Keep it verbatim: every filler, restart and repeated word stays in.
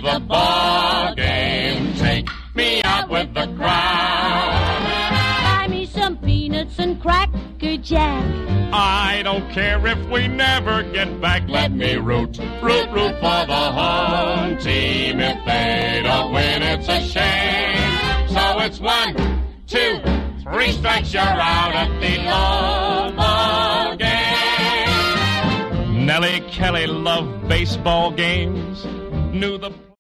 the ball game. Take me out with the crowd. Buy me some peanuts and cracker jack. I don't care if we never get back. Let me root, root, root for the home team. If they don't win, it's a shame. So it's one, two, three strikes, you're out at the old ball game. Nellie Kelly loved baseball games, knew the